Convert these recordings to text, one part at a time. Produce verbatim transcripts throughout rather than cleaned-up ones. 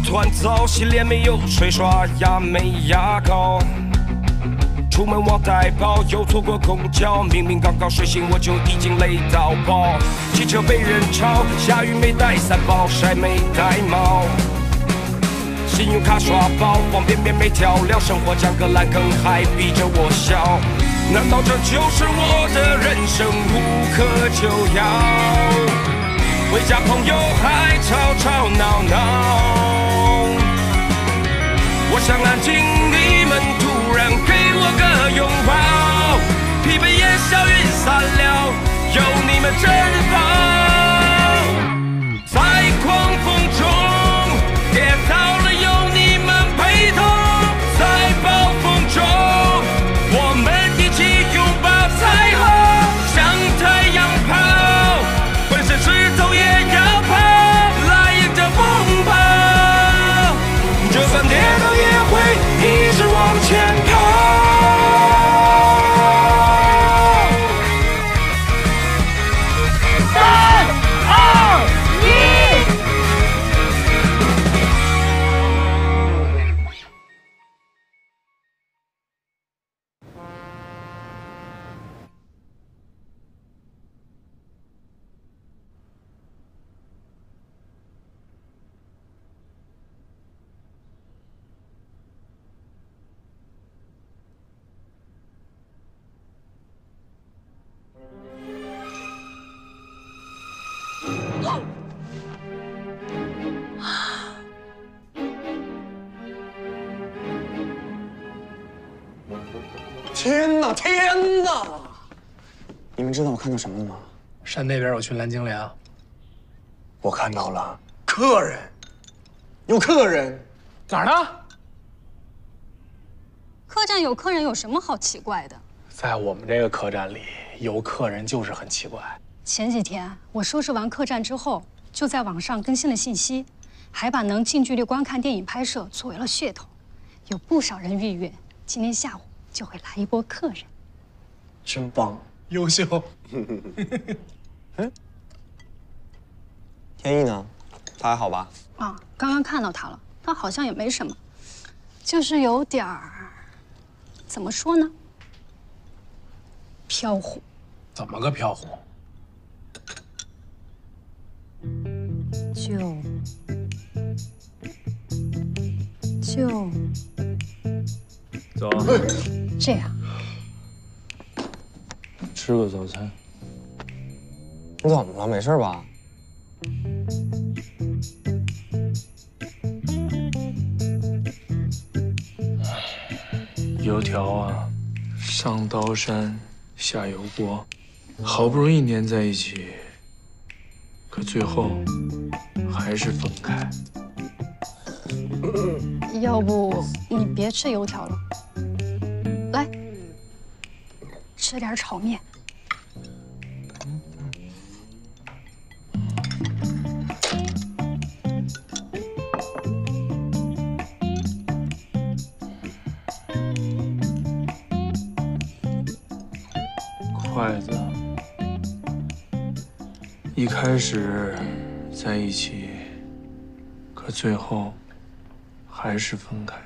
突然早，洗脸没有水，刷牙没牙膏。出门忘带包，又错过公交，明明刚刚睡醒我就已经累到爆。汽车被人超，下雨没带伞，暴晒没带帽。信用卡刷爆，方便面没调料，生活像个烂梗还逼着我笑。难道这就是我的人生无可救药？回家朋友还吵吵闹闹，我想安静，你们突然给我个拥抱，疲惫也笑云散了，有你们真好。在狂风中跌倒了，有你们陪同，在暴风中我们一起拥抱彩虹，向太阳跑，浑身湿透也要跑，来迎着风暴，就算跌倒也会一直往前跑。三二一。 天哪，天哪！你们知道我看到什么了吗？ 山那边有群蓝精灵， 我看到了客人，有客人， 哪儿呢？ 客栈有客人有什么好奇怪的？ 在我们这个客栈里，有客人就是很奇怪。 前几天我收拾完客栈之后，就在网上更新了信息，还把能近距离观看电影拍摄作为了噱头，有不少人预约，今天下午就会来一波客人。 真棒， 优秀。 嗯，天意呢？他还好吧？ 啊，刚刚看到他了，他好像也没什么，就是有点儿，怎么说呢？飘忽。 怎么个飘忽？ 就就走， 这样。 吃个早餐。 你怎么了？没事吧？ 油条啊，上刀山下油锅，好不容易粘在一起，可最后还是分开。 要不你别吃油条了，来吃点炒面。 筷子，一开始在一起，可最后还是分开。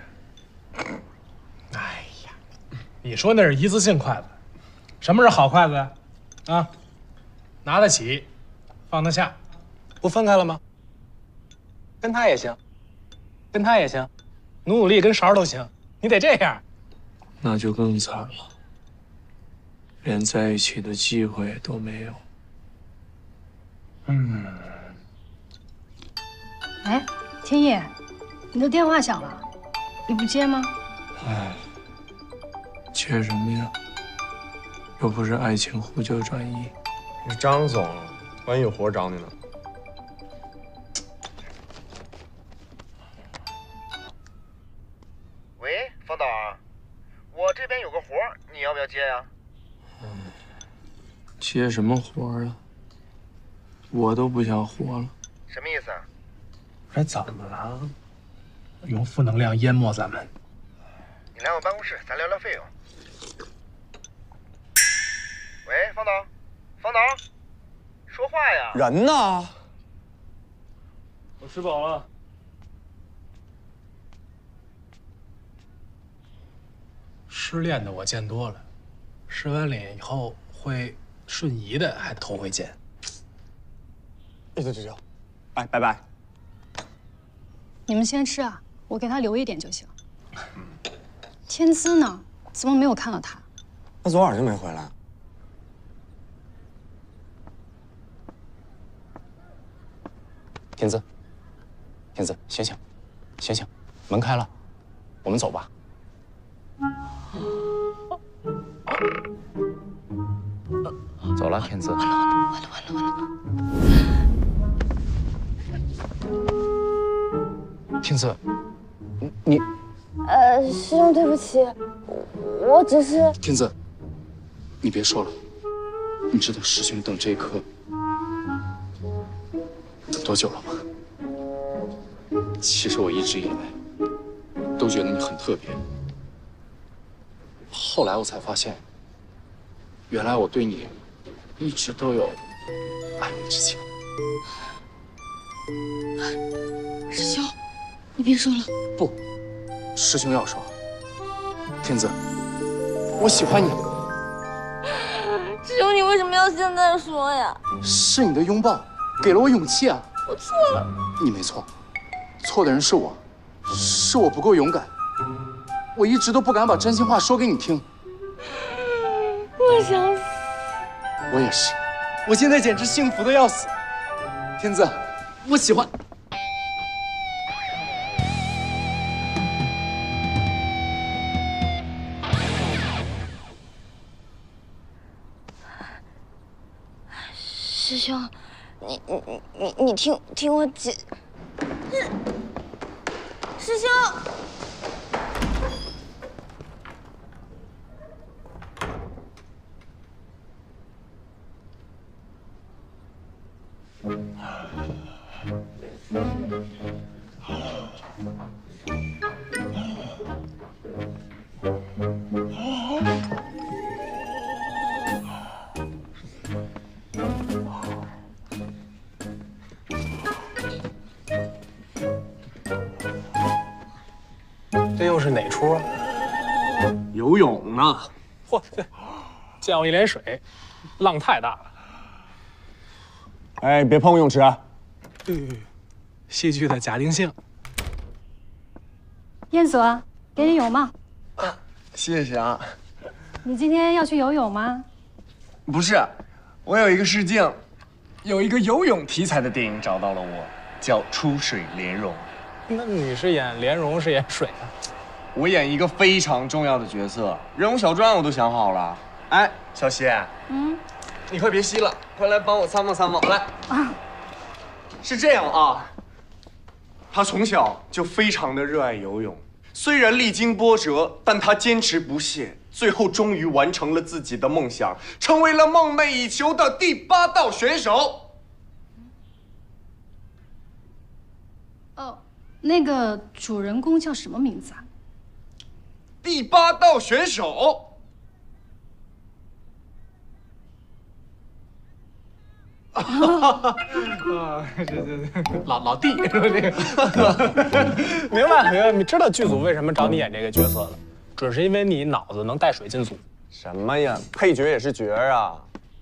哎呀，你说那是一次性筷子，什么是好筷子呀？啊，拿得起，放得下，不分开了吗？跟他也行，跟他也行，努努力跟勺都行，你得这样。 那就更惨了，连在一起的机会都没有。 嗯。 哎，天意，你的电话响了，你不接吗？ 哎，接什么呀？又不是爱情呼叫转移。 是张总，万一有活找你呢。 喂，方导，我这边有个活，你要不要接呀？ 嗯，接什么活啊？我都不想活了。 什么意思啊？ 这怎么了？用负能量淹没咱们。 你来我办公室，咱聊聊费用。喂，方导，方导，说话呀！ 人呢？ 我吃饱了。 失恋的我见多了，失完恋以后会瞬移的，还头回见。 一走就走，哎，拜拜。 你们先吃啊，我给他留一点就行。天资呢？怎么没有看到他？ 他昨晚就没回来。 天资，天资，醒醒，醒醒，门开了，我们走吧。走了，天资。完了完了完了完了完了！天资，你…… 呃，师兄，对不起，我只是…… 天资，你别说了，你知道师兄等这一刻等多久了吗？其实我一直以来都觉得你很特别，后来我才发现，原来我对你一直都有暧昧之情。 师兄，你别说了。 不，师兄要说。天资，我喜欢你。 师兄，你为什么要现在说呀？ 是你的拥抱给了我勇气啊！ 我错了。 你没错，错的人是我，是我不够勇敢。我一直都不敢把真心话说给你听。 我想死。 我也是，我现在简直幸福的要死。天资，我喜欢。 师兄，你你你你你听听我解。师兄。 这又是哪出啊？ 游泳呢？ 嚯，溅我一脸水，浪太大了。 哎，别碰泳池啊！ 嗯，戏剧的假定性。 燕子，给你泳帽。 啊，谢谢啊。 你今天要去游泳吗？ 不是，我有一个试镜，有一个游泳题材的电影找到了我，叫《出水莲蓉》。 那你是演莲蓉，是演水啊？ 我演一个非常重要的角色，人物小传我都想好了。哎，小希， 嗯， 你快别吸了，快来帮我参谋参谋。来啊，是这样啊，他从小就非常的热爱游泳，虽然历经波折，但他坚持不懈，最后终于完成了自己的梦想，成为了梦寐以求的第八道选手。 哦，那个主人公叫什么名字啊？ 第八道选手。 啊，这这老老弟是吧？这个明白明白，你知道剧组为什么找你演这个角色了？准是因为你脑子能带水进组。 什么呀，配角也是角啊。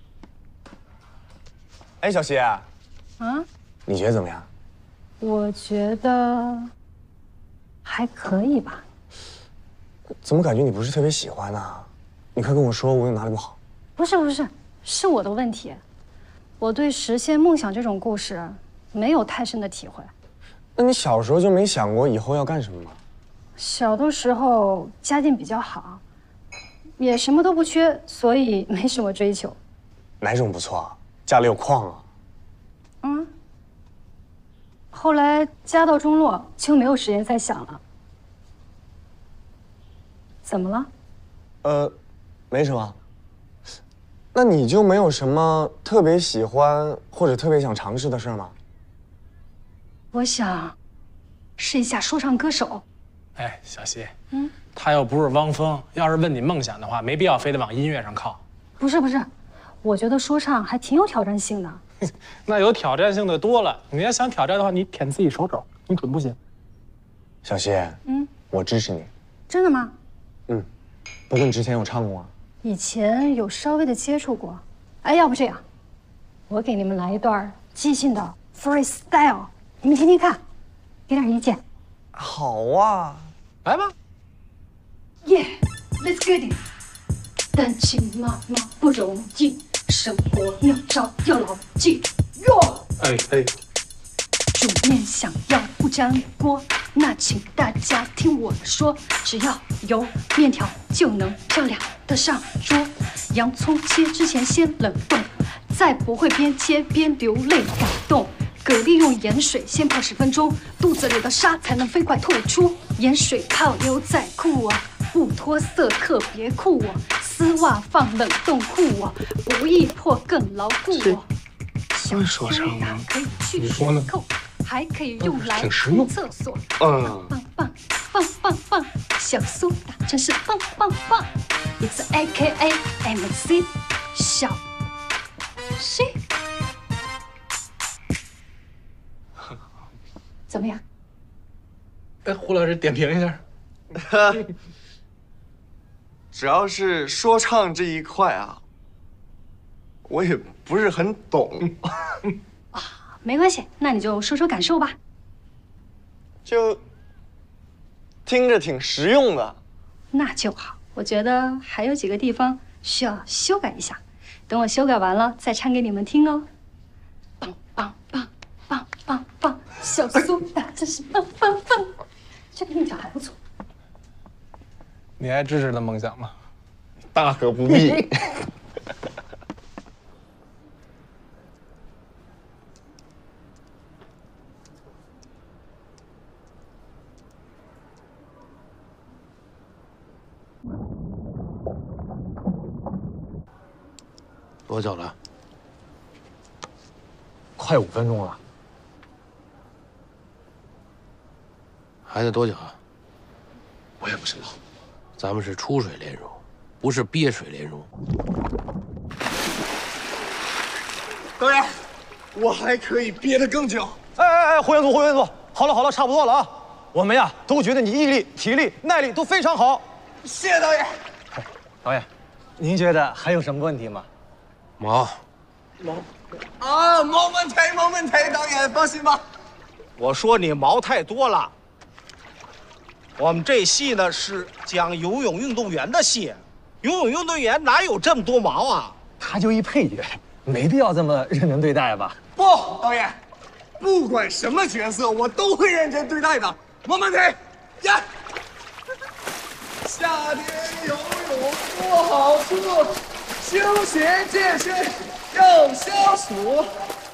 哎，小希，啊，你觉得怎么样？ 我觉得还可以吧。 怎么感觉你不是特别喜欢呢？你快跟我说，我有哪里不好？ 不是不是，是我的问题。我对实现梦想这种故事没有太深的体会。 那你小时候就没想过以后要干什么吗？ 小的时候家境比较好，也什么都不缺，所以没什么追求。 哪种不错？家里有矿啊？ 嗯。后来家道中落，就没有时间再想了。怎么了？ 呃，没什么。那你就没有什么特别喜欢或者特别想尝试的事吗？ 我想试一下说唱歌手。 哎，小希， 嗯， 他又不是汪峰，要是问你梦想的话，没必要非得往音乐上靠。 不是不是，我觉得说唱还挺有挑战性的。 那有挑战性的多了，你要想挑战的话，你舔自己手肘，你准不行。 小希， 嗯， 我支持你。 真的吗？ 嗯， 不过你之前有唱过啊？ 以前有稍微的接触过。哎，要不这样，我给你们来一段即兴的 freestyle， 你们听听看，给点意见。 好啊， 来吧。 耶、yeah, ，Let's get it。单亲妈妈不容易，生活妙招要牢记。哟， 哎哎， 煮面想要不粘锅，那请大家听我说，只要有面条就能漂亮的上桌。洋葱切之前先冷冻，再不会边切边流泪感动。蛤蜊用盐水先泡十分钟，肚子里的沙才能飞快吐出。盐水泡牛仔裤啊，不脱色特别酷哦。丝袜放冷冻库哦，不易破更牢固哦。 会说唱吗？ 你说呢？还可以用来用厕所。 嗯， 棒棒棒棒棒，小苏打真是棒棒棒。It's A K A M C 小 C。怎么样？ 哎，胡老师点评一下。 只要是说唱这一块啊，我也不是很懂。 啊，没关系，那你就说说感受吧。 就听着挺实用的。 那就好，我觉得还有几个地方需要修改一下，等我修改完了再唱给你们听哦。棒棒棒棒棒棒，小苏打真是棒棒棒，这个韵脚还不错。 你爱芝芝的梦想吗？ 大可不必。 多久了？ 快五分钟了。 还得多久啊？ 我也不知道。 咱们是出水炼乳，不是憋水炼乳。 导演，我还可以憋得更久。 哎哎哎，胡元祖，胡元祖，好了好了，差不多了啊。我们呀都觉得你毅力、体力、耐力都非常好。 谢谢导演。 导演，您觉得还有什么问题吗？ 毛， 毛啊，没问题，没问题，导演放心吧。 我说你毛太多了。我们这戏呢是讲游泳运动员的戏，游泳运动员哪有这么多毛啊？ 他就一配角，没必要这么认真对待吧？ 不，导演，不管什么角色，我都会认真对待的，没问题。呀，夏天游泳多好处，休闲健身又消暑。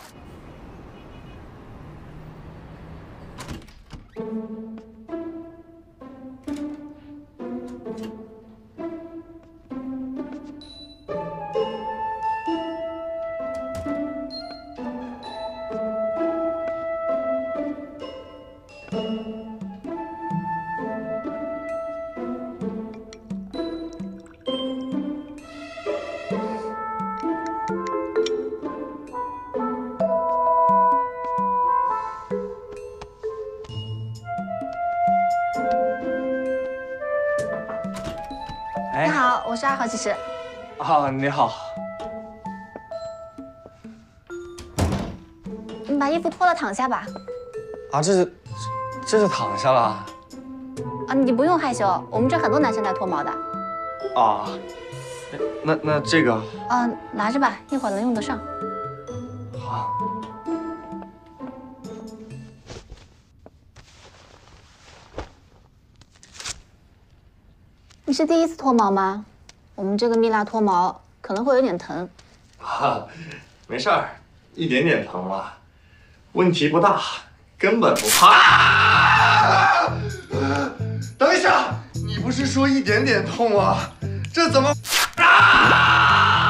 你好，我是二号技师。 啊，你好。 你把衣服脱了，躺下吧。 啊，这是，这是躺下了。 啊，你不用害羞，我们这很多男生在脱毛的。 啊，那那这个。 啊，拿着吧，一会儿能用得上。 好。 你是第一次脱毛吗？我们这个蜜蜡脱毛可能会有点疼。 啊，没事儿，一点点疼了，问题不大，根本不怕。啊、等一下，你不是说一点点痛吗？这怎么？啊！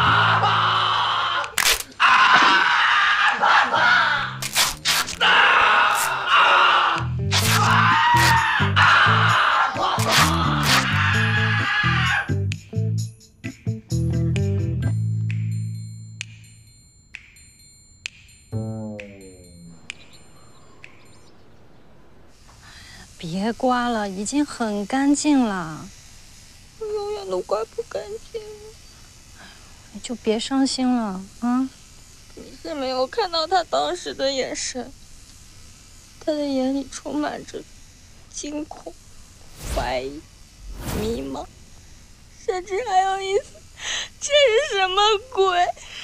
别刮了，已经很干净了。 永远都刮不干净。 你就别伤心了啊！ 你是没有看到他当时的眼神，他的眼里充满着惊恐、怀疑、迷茫，甚至还有一丝这是什么鬼？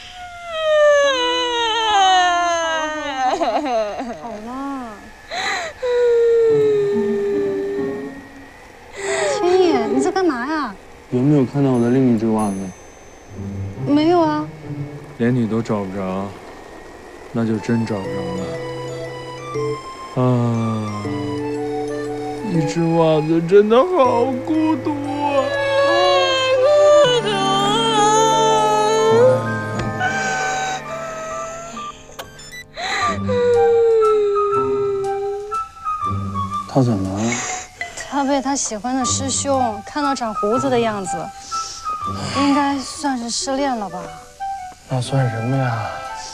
好了，千叶，你在干嘛呀？ 有没有看到我的另一只袜子？ 没有啊。 连你都找不着，那就真找不着了。啊，一只袜子真的好孤独啊！ 孤独。 他怎么了？ 他被他喜欢的师兄看到长胡子的样子，应该算是失恋了吧？ 那算什么呀？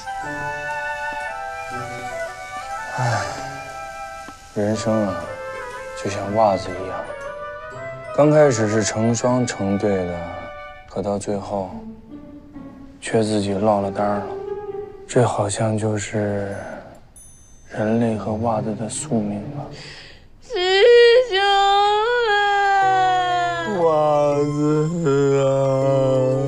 唉，人生啊，就像袜子一样，刚开始是成双成对的，可到最后，却自己落了单了。这好像就是人类和袜子的宿命吧。 师兄啊！ 袜子啊！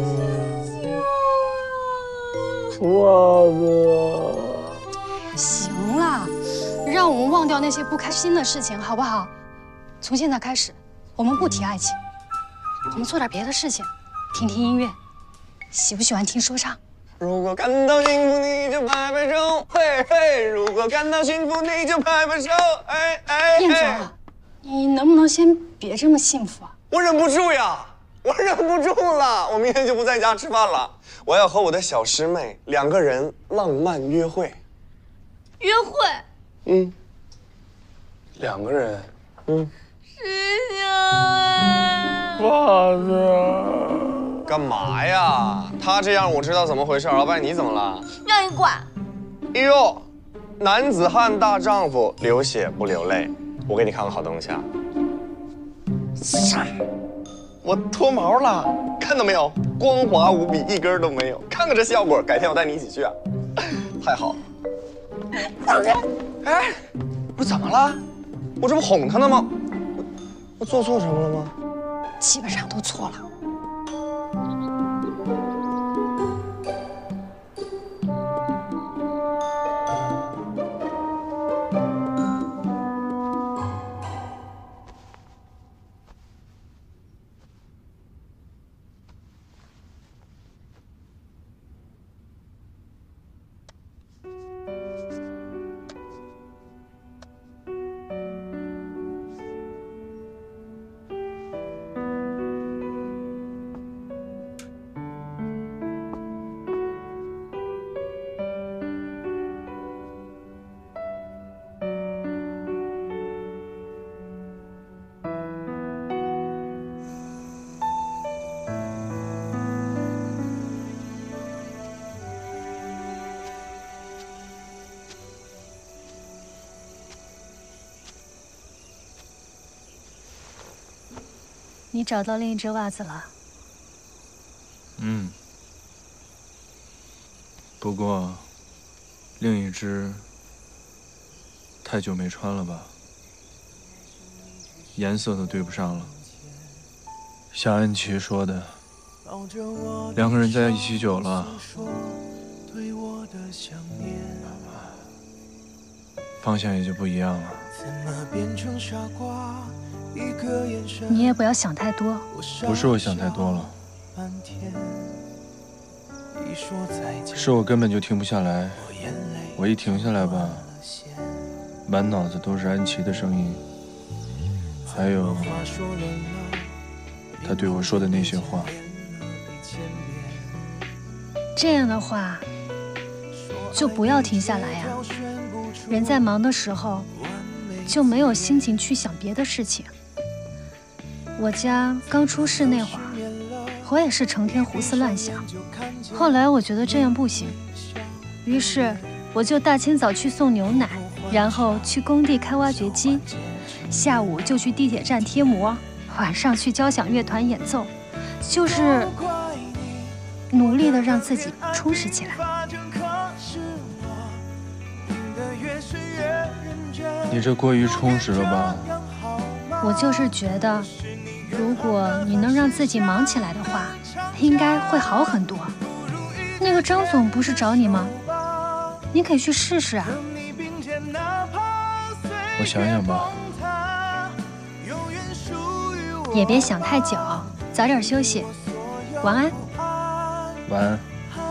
袜子啊！ 行了，让我们忘掉那些不开心的事情，好不好？从现在开始，我们不提爱情，我们做点别的事情，听听音乐。喜不喜欢听说唱？ 如果感到幸福，你就拍拍手，嘿嘿；如果感到幸福，你就拍拍手，哎哎。 燕哲，你能不能先别这么幸福啊？ 我忍不住呀，我忍不住了，我明天就不在家吃饭了，我要和我的小师妹两个人浪漫约会。 约会？ 嗯。 两个人？ 嗯。 师兄啊！ 袜子。 干嘛呀？他这样我知道怎么回事。老板，你怎么了？ 让你管！ 哎呦，男子汉大丈夫，流血不流泪。我给你看个好东西啊！我脱毛了，看到没有？光滑无比，一根都没有。看看这效果，改天我带你一起去啊！太好了。放开！哎，我怎么了？我这不哄他呢吗？我我做错什么了吗？ 基本上都错了。你找到另一只袜子了？ 嗯。不过，另一只太久没穿了吧，颜色都对不上了。像安琪说的，两个人在一起久了，方向也就不一样了。 你也不要想太多。 不是我想太多了，是我根本就停不下来。我一停下来吧，满脑子都是安琪的声音，还有他对我说的那些话。 这样的话，就不要停下来呀。人在忙的时候，就没有心情去想别的事情。我家刚出事那会儿，我也是成天胡思乱想。后来我觉得这样不行，于是我就大清早去送牛奶，然后去工地开挖掘机，下午就去地铁站贴膜，晚上去交响乐团演奏， 就是努力的让自己充实起来。 你这过于充实了吧？ 我就是觉得，如果你能让自己忙起来的话，应该会好很多。那个张总不是找你吗？你可以去试试啊。 我想想吧。 也别想太久，早点休息。晚安。 晚安。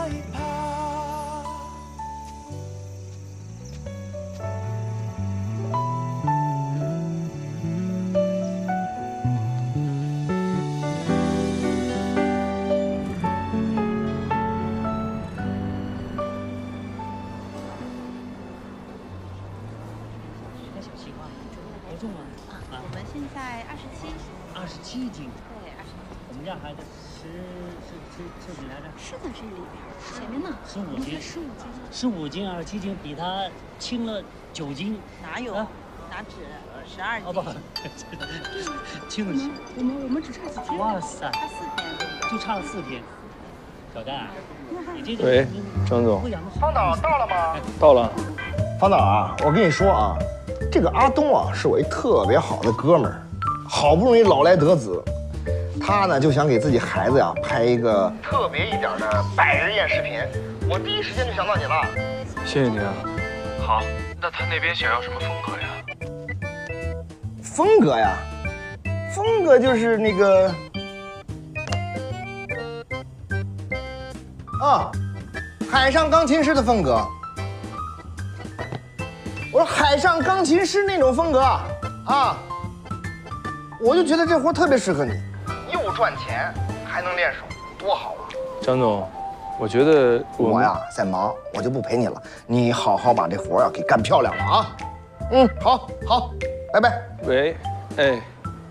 十五斤、二十七斤，比他轻了九斤。 哪有？啊、哪止？十二斤。哦不， 轻了十。 我们我们只差几天。 哇塞， 差四天。 就差了四天。小戴，你这喂，张总。 方导到了吗？ 到了。 方导啊，我跟你说啊，这个阿东啊，是我一特别好的哥们儿，好不容易老来得子。他呢就想给自己孩子呀、啊、拍一个特别一点的百日宴视频，我第一时间就想到你了。 谢谢你啊。 好，那他那边想要什么风格呀？ 风格呀，风格就是那个啊，海上钢琴师的风格。我说海上钢琴师那种风格啊，我就觉得这活特别适合你。又赚钱还能练手，多好啊！ 张总，我觉得我, 我呀在忙，我就不陪你了。你好好把这活呀给干漂亮了啊！嗯，好，好，拜拜。 喂，哎，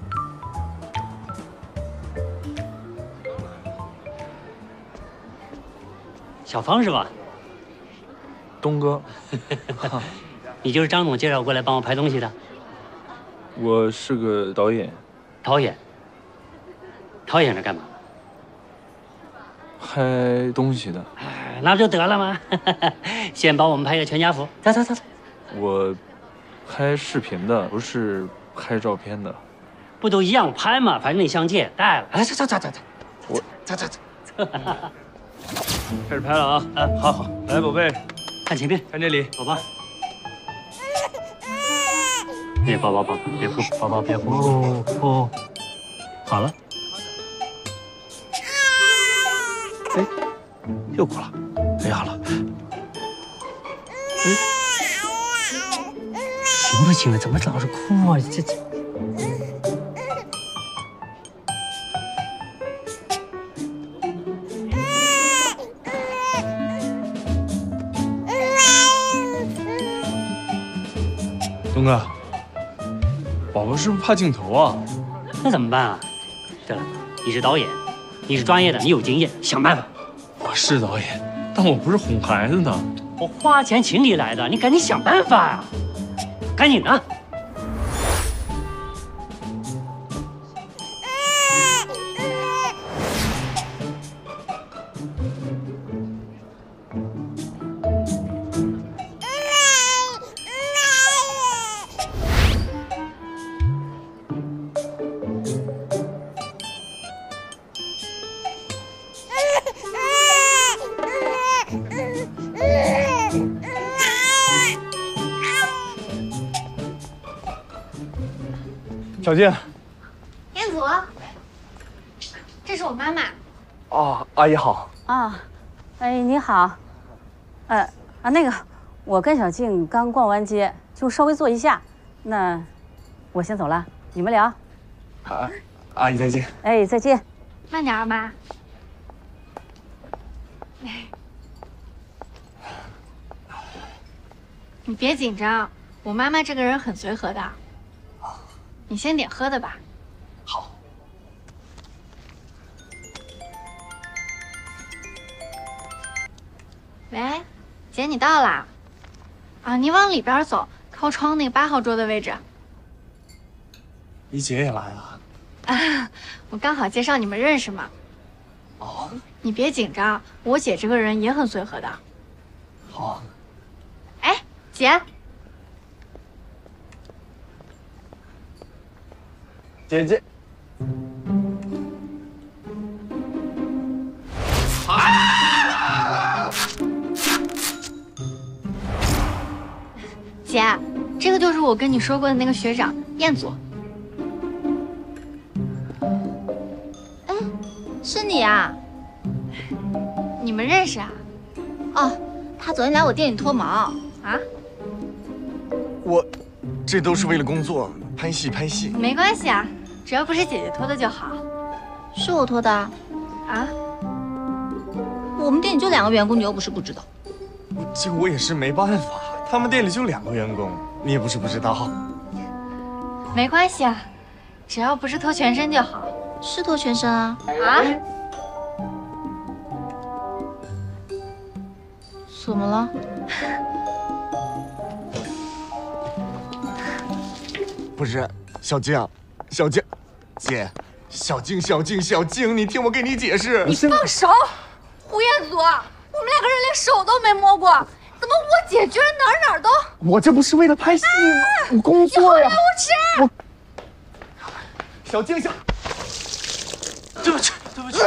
小芳是吧？ 东哥， 你就是张总介绍过来帮我拍东西的？ 我是个导演。 导演。导演是干嘛的？ 拍东西的。 哎，那不就得了吗？先帮我们拍个全家福。走走走走。 我拍视频的，不是拍照片的。 不都一样拍嘛？反正你相机带了。哎，走走走走走。 我走走走。 开始拍了啊！ 嗯，好好。 来，宝贝， 看前面， 看这里， 走吧。哎，宝宝宝宝别哭，宝宝别哭。哦哦。好了。哎，又哭了。哎，好了。哎，行不行啊？怎么老是哭啊？这这。 东哥，宝宝是不是怕镜头啊？ 那怎么办啊？对了，你是导演，你是专业的，你有经验，想办法。 我是导演，但我不是哄孩子的。 我花钱请你来的，你赶紧想办法啊！赶紧的。 小静， 彦祖，这是我妈妈。 哦，阿姨好。 啊，哎，你好。呃啊，那个，我跟小静刚逛完街，就稍微坐一下。那我先走了，你们聊。 啊，阿姨再见。 哎，再见。 慢点啊，妈。你别紧张，我妈妈这个人很随和的。你先点喝的吧。 好。 喂，姐，你到啦？啊，你往里边走，靠窗那个八号桌的位置。 你姐也来啊？ 啊，我刚好介绍你们认识嘛。 你别紧张，我姐这个人也很随和的。 好啊。 哎，姐。 姐姐。 啊！姐，这个就是我跟你说过的那个学长彦祖。 哎，是你啊？ 你们认识啊？ 哦，他昨天来我店里脱毛啊。 我，这都是为了工作，拍戏拍戏。 没关系啊，只要不是姐姐脱的就好。 是我脱的啊？ 啊？ 我们店里就两个员工，你又不是不知道。 这我也是没办法，他们店里就两个员工，你也不是不知道。 没关系啊，只要不是脱全身就好。 是脱全身啊。 啊？ 怎么了？ 不是，小静，小静，姐，小静，小静，小静，你听我给你解释。 你放手！胡彦祖，我们两个人连手都没摸过，怎么我姐居然哪哪都…… 我这不是为了拍戏吗？ 啊、 我工作呀！ 你好无耻！ 我，小静，小， 对不起，对不起。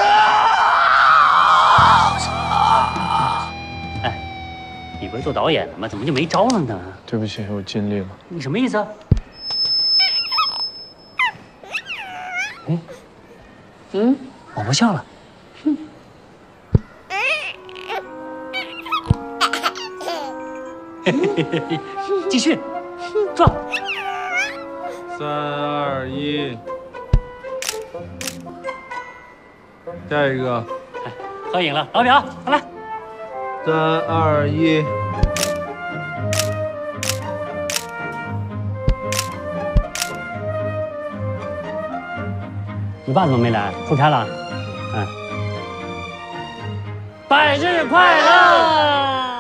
哎，你不是做导演的吗？怎么就没招了呢？ 对不起，我尽力了。 你什么意思啊？嗯嗯，我不笑了。哼。继续，撞。 三二一，下一个。 哎，合影了，老表，好来。 三二一。 你爸怎么没来？出差了？嗯。百日快乐！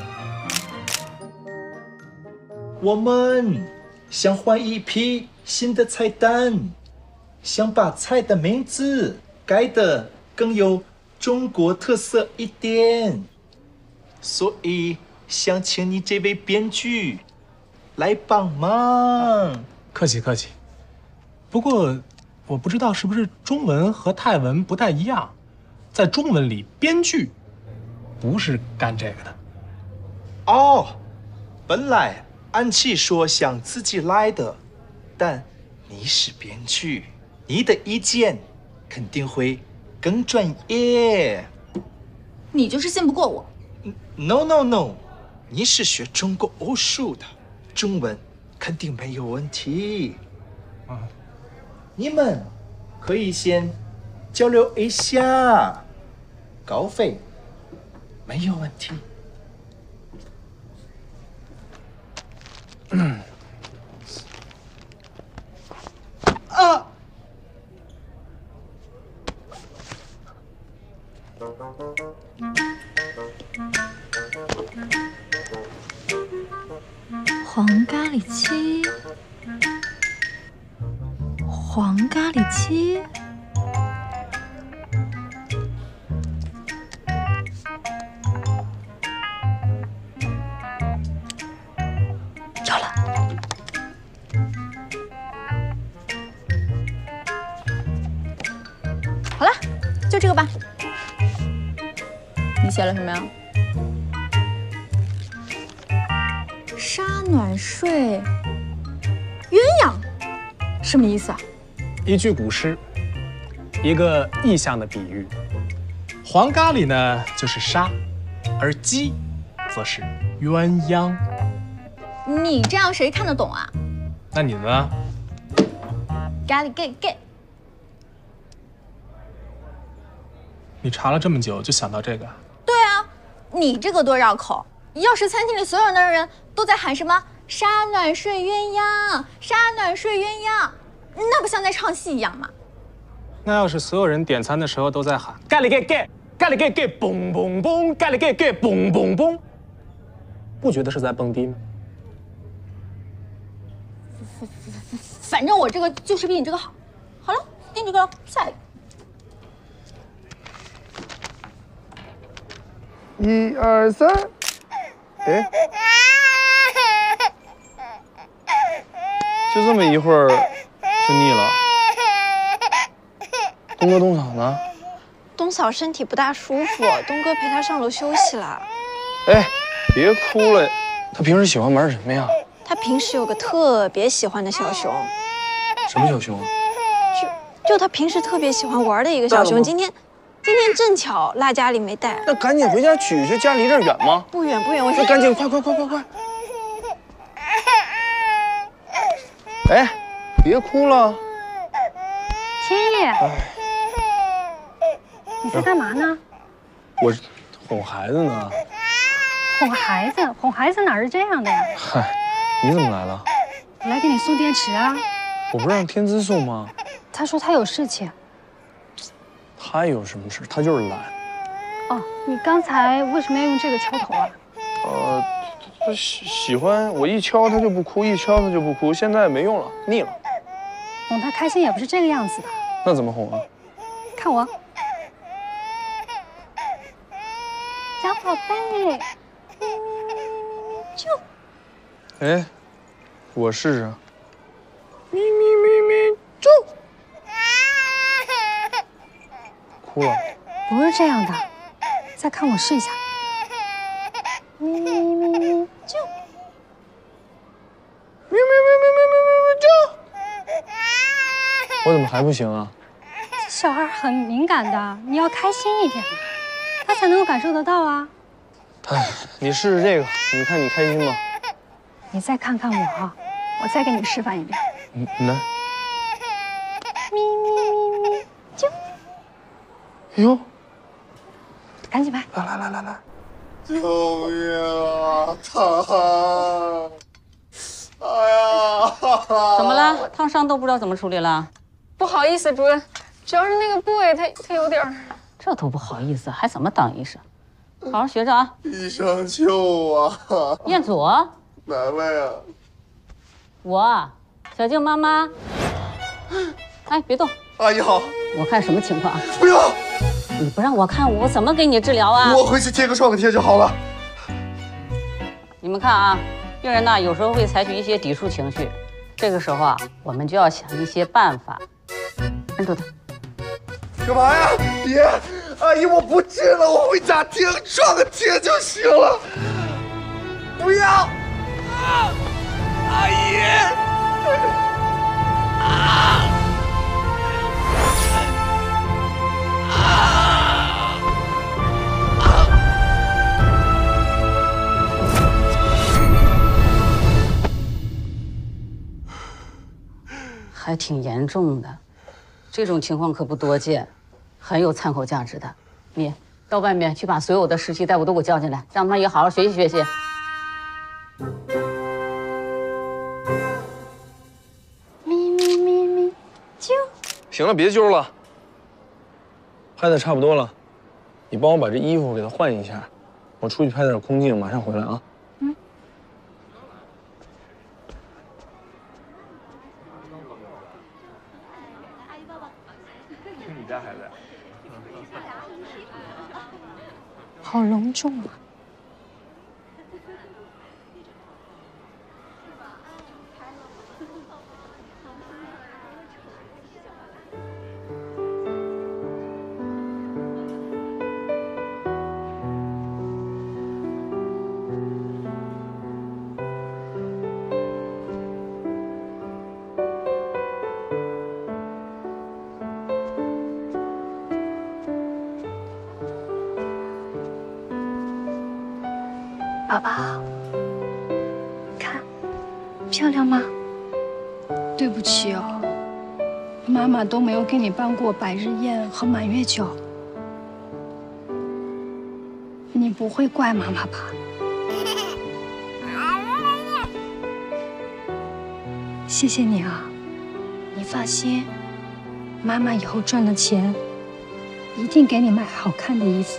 我们想换一批新的菜单，想把菜的名字改得更有中国特色一点，所以想请你这位编剧来帮忙。 客气客气。不过我不知道是不是中文和泰文不太一样，在中文里编剧不是干这个的。 哦，本来安琪说想自己来的，但你是编剧，你的意见肯定会更专业。 你就是信不过我。 No no no， 你是学中国武术的，中文肯定没有问题。啊，你们可以先交流一下，稿费没有问题。嗯。啊！ 黄咖喱鸡，黄咖喱鸡。有了。好了，就这个吧。你写了什么呀？沙暖睡鸳鸯，什么意思啊？ 一句古诗，一个意象的比喻。黄咖喱呢就是沙，而鸡则是鸳鸯。 你这样谁看得懂啊？ 那你呢？ 咖喱 gay gay。 你查了这么久就想到这个？ 对啊，你这个多绕口。要是餐厅里所有的人都在喊什么“沙暖睡鸳鸯，沙暖睡鸳鸯”，那不像在唱戏一样吗？ 那要是所有人点餐的时候都在喊“咖喱 gay gay， 咖喱 gay gay， 嘣嘣嘣，咖喱 gay gay， 嘣嘣嘣”，不觉得是在蹦迪吗？ 反正我这个就是比你这个好。好了，订这个了，下一个。 一二三，哎，就这么一会儿就腻了。东哥、东嫂呢？ 东嫂身体不大舒服，东哥陪她上楼休息了。 哎，别哭了，他平时喜欢玩什么呀？ 他平时有个特别喜欢的小熊。 什么小熊啊？ 就就他平时特别喜欢玩的一个小熊，今天。 今天正巧落家里没带， 那赶紧回家取去，家离这儿远吗？ 不远不远，我那赶紧快快快快快！哎，别哭了， 天意，你在干嘛呢？ 我哄孩子呢。 哄孩子？哄孩子哪是这样的呀？ 嗨，你怎么来了？ 我来给你送电池啊。 我不是让天资送吗？ 他说他有事情。 他有什么事？他就是懒。 哦，你刚才为什么要用这个敲头啊？ 呃，他喜喜欢我一敲他就不哭，一敲他就不哭，现在没用了，腻了。 哄他开心也不是这个样子的。 那怎么哄啊？ 看我，小宝贝，就。 哎，我试试。 咪咪咪咪，就。 哭了？ 不是这样的，再看我试一下。咪咪咪咪就， 咪咪咪咪咪咪咪就。我怎么还不行啊？ 这小孩很敏感的，你要开心一点，他才能够感受得到啊。 哎，你试试这个，你看你开心吗？ 你再看看我，我再给你示范一遍。 嗯，来。 咪咪咪咪就。 哎呦， 赶紧拍！ 来来来来来！ 救命啊！烫！哎呀！ 怎么了？烫伤都不知道怎么处理了？ 不好意思，主任，主要是那个部位它它有点儿…… 这都不好意思，还怎么当医生？好好学着啊！ 医生救我！ 彦祖， 哪位啊？ 我，小静妈妈。哎，别动！ 阿姨好。 我看什么情况？ 不要！ 你不让我看，我怎么给你治疗啊？ 我回去贴个创可贴就好了。 你们看啊，病人呢有时候会采取一些抵触情绪，这个时候啊，我们就要想一些办法。摁住他。 干嘛呀？别！阿姨，我不治了，我回家贴个创可贴就行了。不要！啊！阿姨！啊！ 还挺严重的，这种情况可不多见，很有参考价值的。你到外面去把所有的实习大夫都给我叫进来，让他们也好好学习学习。 咪咪咪咪，啾。 行了，别揪了，拍的差不多了，你帮我把这衣服给他换一下，我出去拍点空镜，马上回来啊。 孩子， 好隆重啊！宝宝，看，漂亮吗？对不起哦，妈妈都没有给你办过百日宴和满月酒。你不会怪妈妈吧？谢谢你啊，你放心，妈妈以后赚了钱，一定给你买好看的衣服。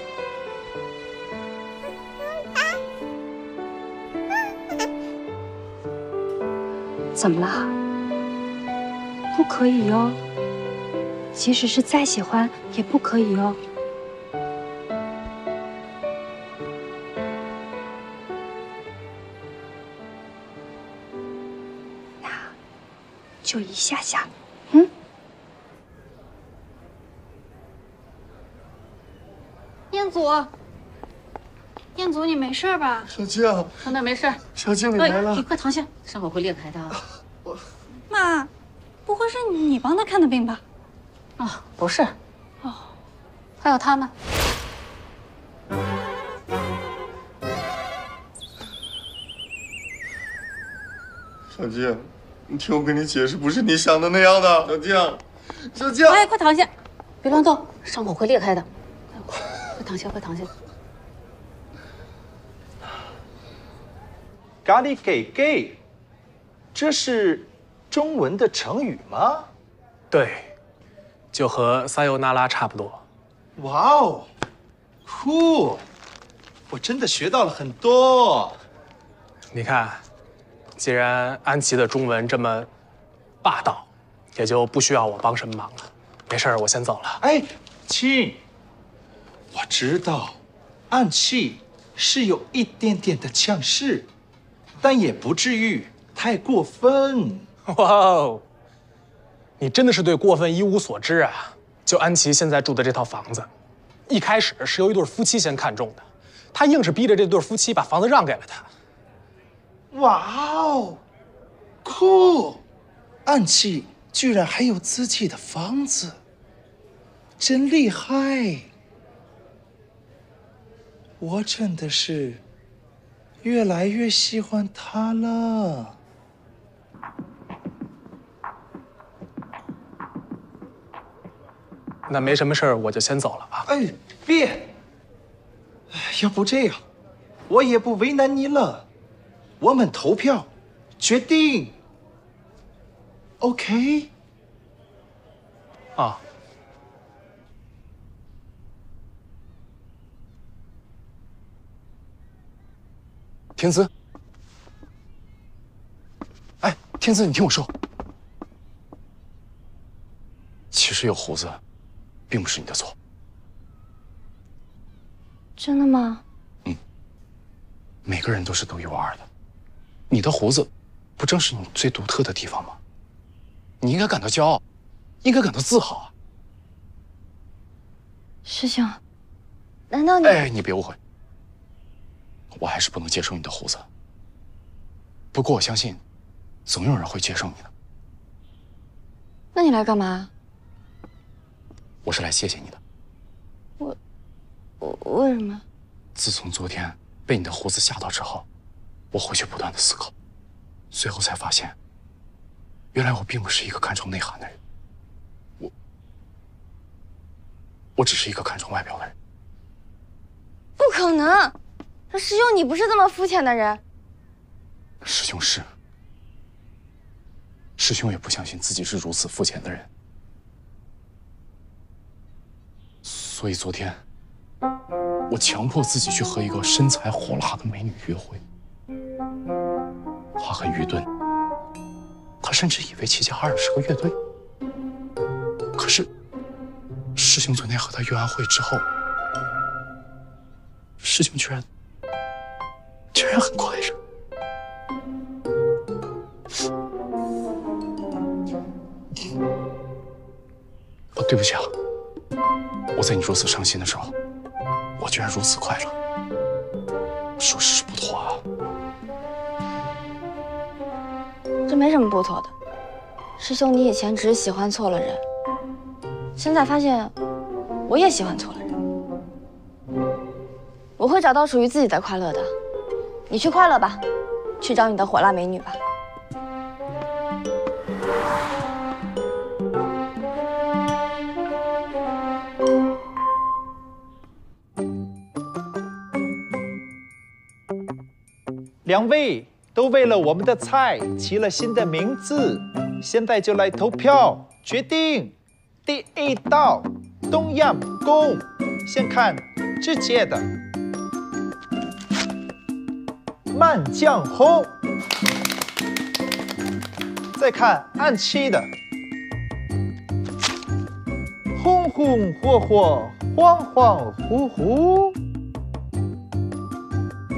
怎么了？不可以哦，即使是再喜欢也不可以哦。 就一下下。 嗯。彦祖，彦祖，你没事吧？ 小静， 康娜没事。 小静，你来了， 你快躺下，伤口会裂开的。 我， 妈，不会是你帮他看的病吧？ 啊，不是。 哦， 还有他呢。 小静，你听我跟你解释，不是你想的那样的。小静，小静， 哎，快躺下，别乱动，伤口会裂开的。快，快躺下，快躺下。 咖喱给给，这是中文的成语吗？ 对，就和撒尤那拉差不多。 哇哦，酷！我真的学到了很多。 你看，既然安琪的中文这么霸道，也就不需要我帮什么忙了。没事儿，我先走了。 哎，亲，我知道，安琪是有一点点的强势，但也不至于太过分。 哇哦，你真的是对过分一无所知啊！就安琪现在住的这套房子，一开始是由一对夫妻先看中的，他硬是逼着这对夫妻把房子让给了他。 哇哦，酷！安琪居然还有自己的房子，真厉害！我真的是越来越喜欢他了。 那没什么事儿，我就先走了啊。 哎，别！要不这样，我也不为难你了。我们投票决定 ，OK？ 啊。 天姿，哎，天姿，你听我说，其实有胡子，并不是你的错。 真的吗？ 嗯，每个人都是独一无二的，你的胡子，不正是你最独特的地方吗？你应该感到骄傲，应该感到自豪啊！ 师兄，难道你…… 哎，你别误会。我还是不能接受你的胡子，不过我相信，总有人会接受你的。 那你来干嘛？ 我是来谢谢你的。 我，我为什么？ 自从昨天被你的胡子吓到之后，我回去不断的思考，最后才发现，原来我并不是一个看重内涵的人，我，我只是一个看重外表的人。 不可能！师兄，你不是这么肤浅的人。 师兄是，师兄也不相信自己是如此肤浅的人，所以昨天我强迫自己去和一个身材火辣的美女约会。她很愚钝，她甚至以为齐齐哈尔是个乐队。可是师兄昨天和她约完会之后，师兄居然。居然很快乐。哦，对不起啊，我在你如此伤心的时候，我居然如此快乐，属实是不妥啊。 这没什么不妥的，师兄，你以前只是喜欢错了人，现在发现我也喜欢错了人，我会找到属于自己的快乐的。你去快乐吧，去找你的火辣美女吧。 两位都为了我们的菜起了新的名字，现在就来投票决定。第一道冬阴功，先看直接的。慢酱红，再看暗器的，红红火火，恍恍惚惚。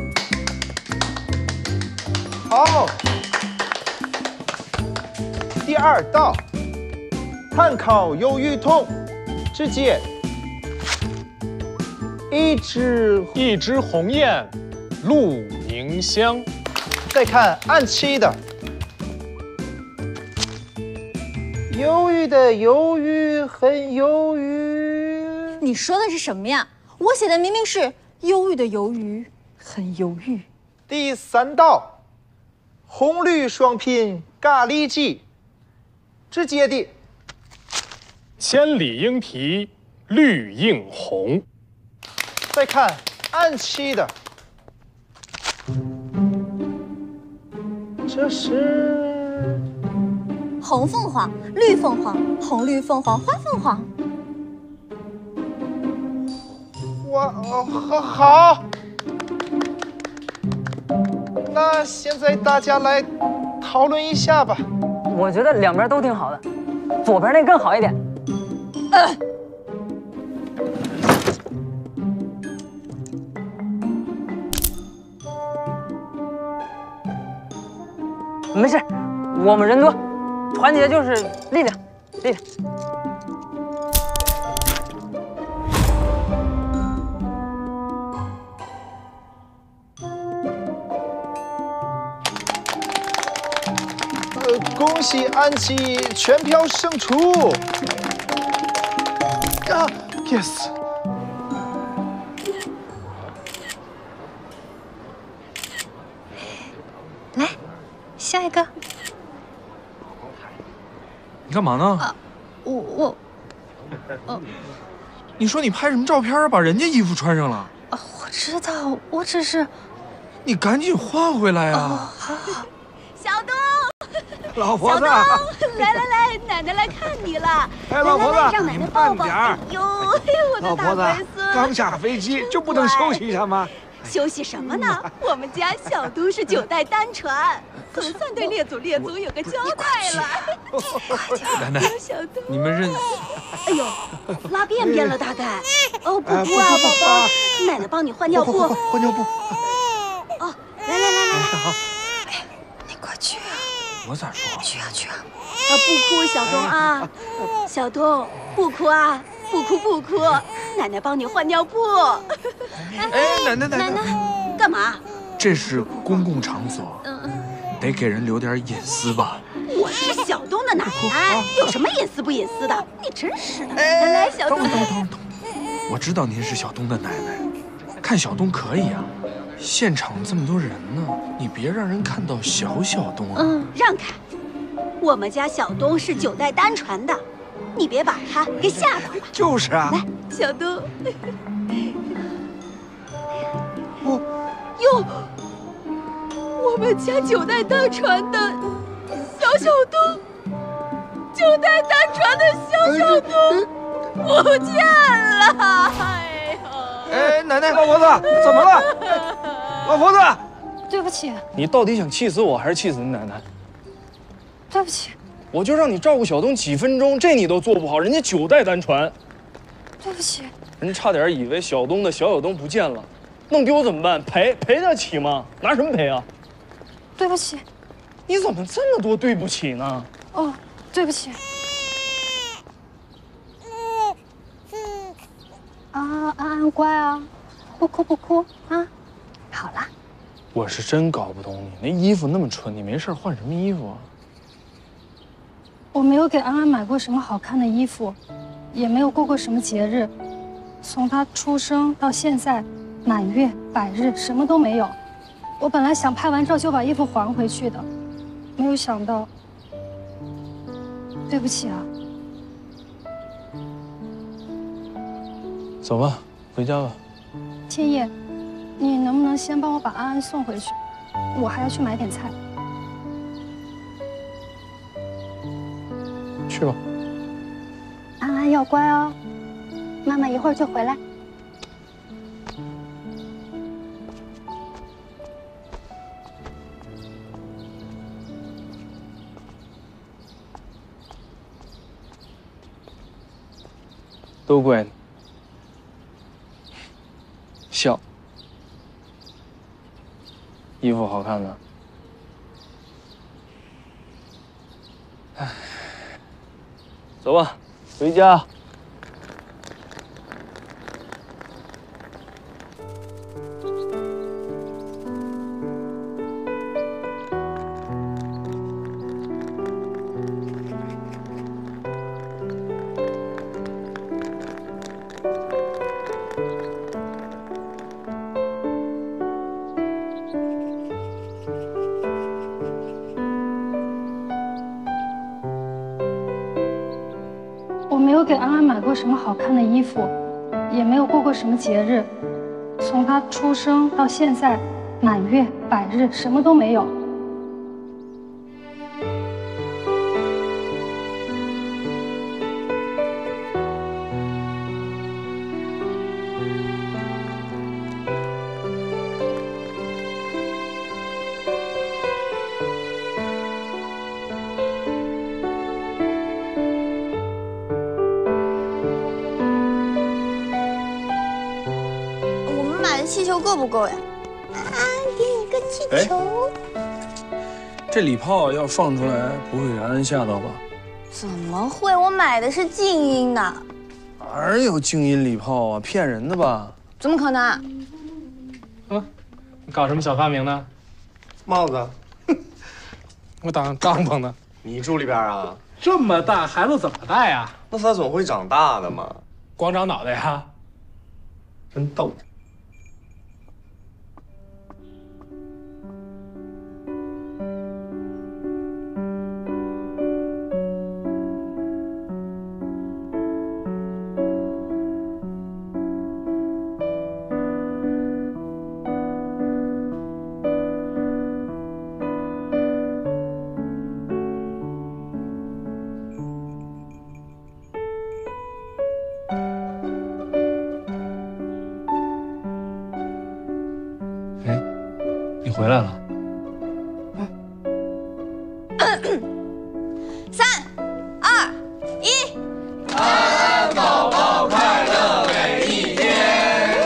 好，第第二道，炭烤鱿鱼筒，直接一只一只鸿雁，鹿鸣香。 再看暗器的，鱿鱼的鱿鱼很鱿鱼。 你说的是什么呀？我写的明明是忧郁的鱿鱼很犹豫。 第三道，红绿双拼咖喱鸡，直接的千里莺啼绿映红。 再看暗器的，这是红凤凰、绿凤凰、红绿凤凰、花凤凰。 我哦好好，那现在大家来讨论一下吧。 我觉得两边都挺好的，左边那更好一点。 呃没事，我们人多，团结就是力量，力量。 呃，恭喜安琪全票胜出。啊 ，yes。 来，下一个。 你干嘛呢？ 啊，我我，呃， 你说你拍什么照片，把人家衣服穿上了？ 啊，我知道，我只是…… 你赶紧换回来呀！ 哦，好好。 小东， 老婆子， 小东，来来来，奶奶来看你了。 哎，老婆子， 来来来让奶奶抱抱。 哎呦，我的大乖孙， 刚下飞机就不能休息一下吗？ 休息什么呢？我们家小东是九代单传，总算对列祖列祖有个交代了。 奶奶， 小东， 你们认…… 哎呦，拉便便了大概。哦，不哭啊，宝宝，奶奶帮你换尿布。 换尿布。 哦，来来来来来。 好。 你快去啊！ 我咋说？ 去啊去啊！ 啊，不哭，小东啊，小东，不哭啊，不哭不哭，奶奶帮你换尿布。 哎，奶奶奶奶，干嘛？ 这是公共场所，得给人留点隐私吧。 我是小东的奶奶，有什么隐私不隐私的？你真是的。来来，小东。 等等等等，我知道您是小东的奶奶，看小东可以啊。现场这么多人呢，你别让人看到小小东啊。 嗯，让开。我们家小东是九代单传的，你别把他给吓到了。 就是啊。 来，小东。我，哟，我们家九代单传的小小东，九代单传的小小东不见了。哎呦！ 哎，奶奶，老婆子，怎么了？老婆子， 对不起， 你到底想气死我还是气死你奶奶？ 对不起， 我就让你照顾小东几分钟，这你都做不好，人家九代单传。 对不起， 人差点以为小东的小小东不见了，弄丢怎么办？赔赔得起吗？拿什么赔啊？ 对不起， 你怎么这么多对不起呢？ 哦，对不起。啊，安安乖啊，不哭不哭啊，好啦。 我是真搞不懂你，那衣服那么纯，你没事换什么衣服啊？ 我没有给安安买过什么好看的衣服，也没有过过什么节日。从她出生到现在，满月、百日什么都没有。我本来想拍完照就把衣服还回去的，没有想到。对不起啊。 走吧，回家吧。 天野，你能不能先帮我把安安送回去？我还要去买点菜。 去吧。 安安要乖哦，妈妈一会儿就回来。 都怪你。笑，衣服好看呢。唉。 走吧，回家。 我没有给安安买过什么好看的衣服，也没有过过什么节日。从她出生到现在，满月、百日什么都没有。 气球够不够呀？啊，给你个气球。 这礼炮要放出来，不会给安安吓到吧？ 怎么会？我买的是静音的。 哪有静音礼炮啊？骗人的吧？ 怎么可能？ 嗯，你搞什么小发明呢？ 帽子， 我当帐篷呢。 你住里边啊？ 这么大，孩子怎么戴呀？ 那他总会长大的嘛。 光长脑袋呀？ 真逗。 回来了。 三、二、一。 安安宝宝快乐每一天。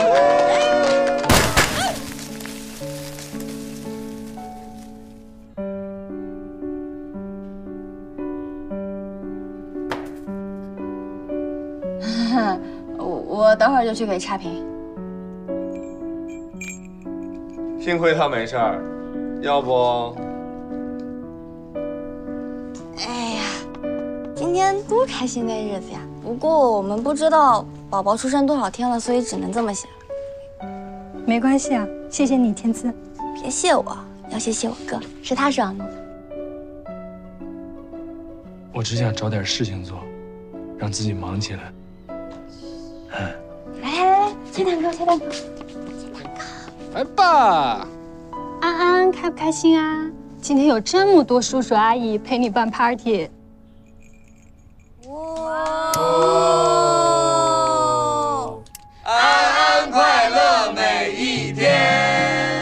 我我等会儿就去给差评。 幸亏他没事儿，要不…… 哎呀，今天多开心的日子呀！不过我们不知道宝宝出生多少天了，所以只能这么写。 没关系啊，谢谢你，天资。 别谢我，要谢谢我哥，是他说要弄的。 我只想找点事情做，让自己忙起来。嗯。 来来来来，切蛋糕，切蛋糕。 来吧， 安安开不开心啊？今天有这么多叔叔阿姨陪你办 party。 哇！ 安安快乐每一天。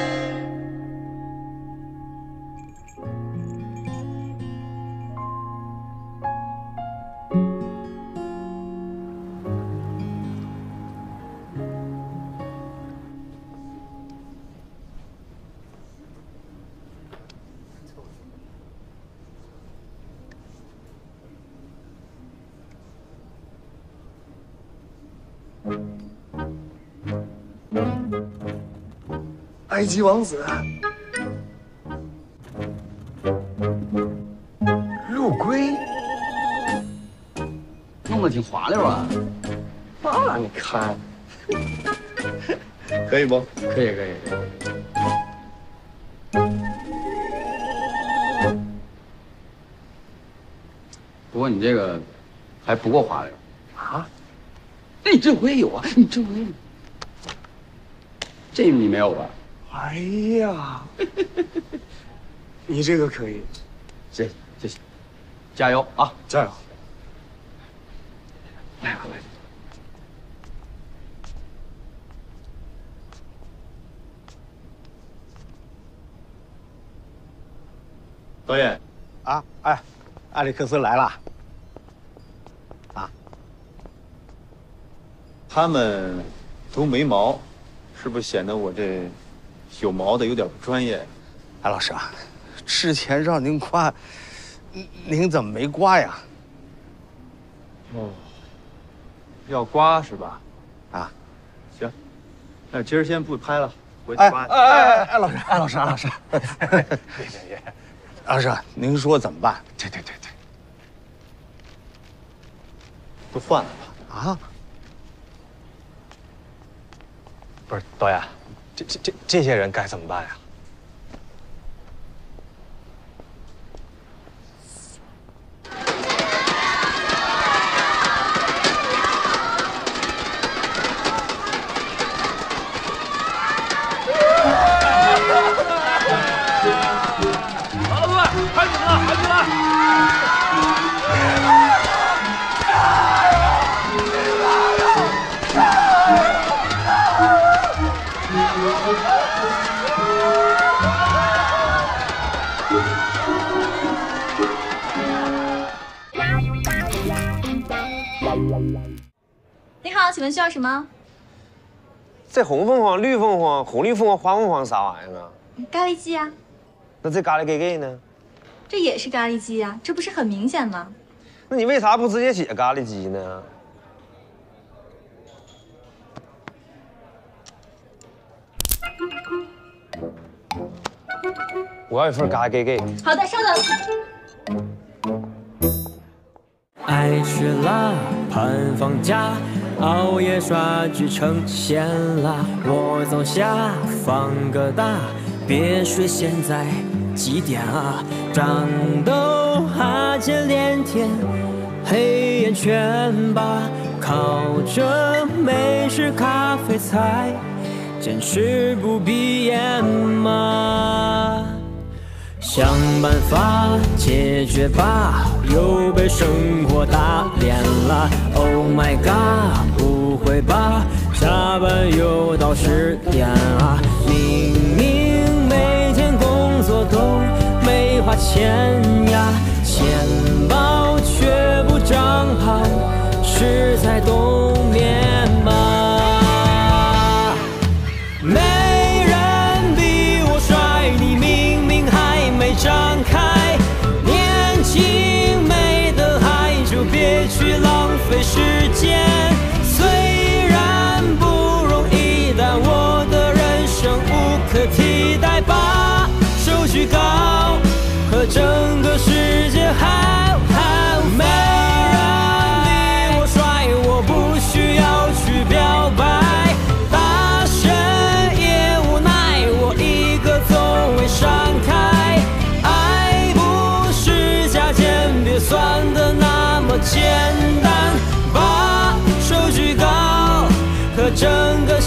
埃及王子，陆龟， 弄得挺滑溜啊！ 那你看，可以不？ 可以，可以，可以。不过你这个还不够滑溜啊！ 那你这回有啊？你这回这你没有吧？ 哎呀，你这个可以， 谢谢谢谢，加油啊！ 加油！ 来吧，来。 导演，啊，哎，艾利克斯来了。啊， 他们涂眉毛，是不是显得我这有毛的有点不专业？ 哎，老师啊，之前让您刮，您怎么没刮呀？ 哦，要刮是吧？ 啊， 行，那今儿先不拍了，回去哎刮。 哎哎哎哎，老师，哎老师，老师，别别别，老师，您说怎么办？ 对对对对， 不算了吧？ 啊？ 不是导演，这这这这些人该怎么办呀？ 好了，各位，开始了，开始了。 你好，请问需要什么？ 这红凤凰、绿凤凰、红绿凤凰、花凤凰啥玩意儿啊？ 咖喱鸡呀、 那这咖喱给给呢？ 这也是咖喱鸡呀、这不是很明显吗？ 那你为啥不直接写咖喱鸡呢？我要一份咖喱给给。 好的，稍等。 爱吃辣，盼放假，熬夜刷剧成仙啦。我走下，放个大，别睡现在几点啊？战斗哈欠连天，黑眼圈吧，靠着美式咖啡才坚持不闭眼吗？想办法解决吧，又被生活打脸了。Oh my god， 不会吧，下班又到十点啊！明明每天工作都没花钱呀，钱包却不长好，是在冬眠吗？没人比我帅，你明明还没长开，年轻没得嗨，就别去浪费时间。虽然不容易，但我的人生无可替代，把手举高，和整个世界好好。没人比我帅，我不需要去表白，大声也无奈，我一个座位上开。爱不是加减，别算得那么简单，把手举高，和整个